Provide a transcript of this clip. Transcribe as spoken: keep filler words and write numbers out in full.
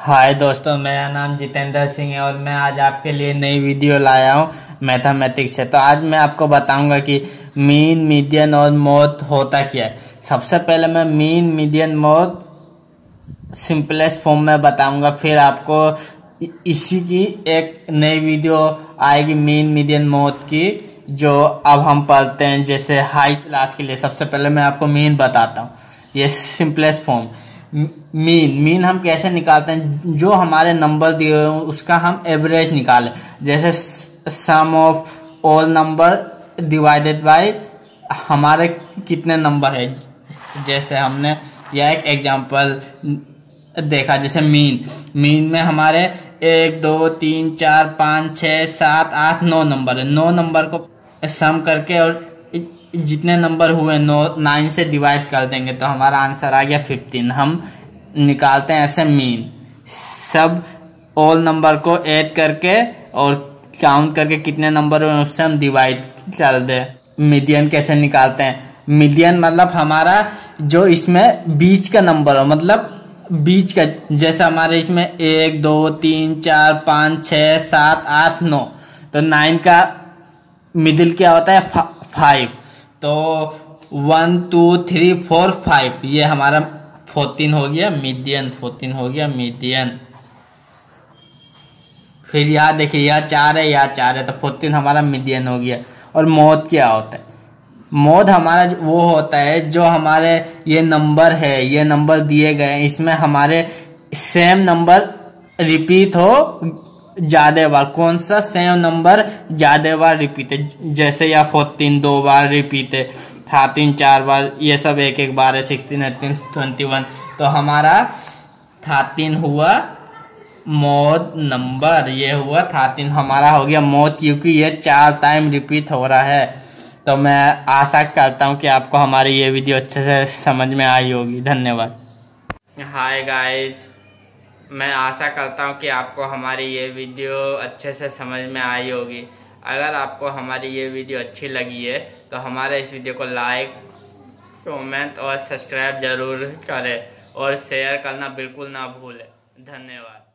हाय दोस्तों, मेरा नाम जितेंद्र सिंह है और मैं आज आपके लिए नई वीडियो लाया हूँ मैथमेटिक्स से। तो आज मैं आपको बताऊंगा कि मीन, मीडियन और मोड होता क्या है। सबसे पहले मैं mean, median, mode simplest form में बताऊंगा, फिर आपको इसी की एक नई वीडियो आएगी मीन, मीडियन, मोड की, जो अब हम पढ़ते हैं जैसे हाई क्लास के लिए। सबसे पहले मैं आपको मीन बताता हूँ, ये सिंपलेस्ट फॉर्म। मीन मीन हम कैसे निकालते हैं, जो हमारे नंबर दिए हुए हैं उसका हम एवरेज निकालें। जैसे sum of all number divided by हमारे कितने नंबर है। जैसे हमने यह एक एग्जांपल देखा, जैसे मीन मीन में हमारे एक दो तीन चार पाँच छः सात आठ नौ नंबर है। नौ नंबर को सम करके और जितने नंबर हुए नौ नाइन से डिवाइड कर देंगे तो हमारा आंसर आ गया फिफ्टीन। हम निकालते हैं ऐसे मीन, सब ऑल नंबर को ऐड करके और काउंट करके कितने नंबर हुए उससे हम डिवाइड कर दे। मीडियन कैसे निकालते हैं, मीडियन मतलब हमारा जो इसमें बीच का नंबर हो, मतलब बीच का, जैसे हमारे इसमें एक दो तीन चार पाँच छः सात आठ नौ, तो नाइन का मिडिल क्या होता है, फाइव। तो one two three four five, ये हमारा फोर्टीन हो गया मीडियन, फोर्टीन हो गया मीडियन। फिर यहाँ देखिए, यहाँ चार है, यहाँ चार है, तो फोर्टीन हमारा मीडियन हो गया। और मोड क्या होता है, मोड हमारा वो होता है जो हमारे ये नंबर है, ये नंबर दिए गए हैं, इसमें हमारे सेम नंबर रिपीट हो ज्यादा बार। कौन सा सेम नंबर ज्यादा बार रिपीट है, जैसे या फोर्टीन दो बार रिपीट है, थर्टीन चार बार, ये सब एक एक बार है, सिक्सटीन एटीन ट्वेंटी वन। तो हमारा थर्टीन हुआ मोड नंबर, ये हुआ थर्टीन हमारा हो गया मोड, क्योंकि ये चार टाइम रिपीट हो रहा है। तो मैं आशा करता हूँ कि आपको हमारी ये वीडियो अच्छे से समझ में आई होगी। धन्यवाद। हाय गाइस, मैं आशा करता हूँ कि आपको हमारी ये वीडियो अच्छे से समझ में आई होगी। अगर आपको हमारी ये वीडियो अच्छी लगी है तो हमारे इस वीडियो को लाइक, कमेंट और सब्सक्राइब ज़रूर करें और शेयर करना बिल्कुल ना भूलें। धन्यवाद।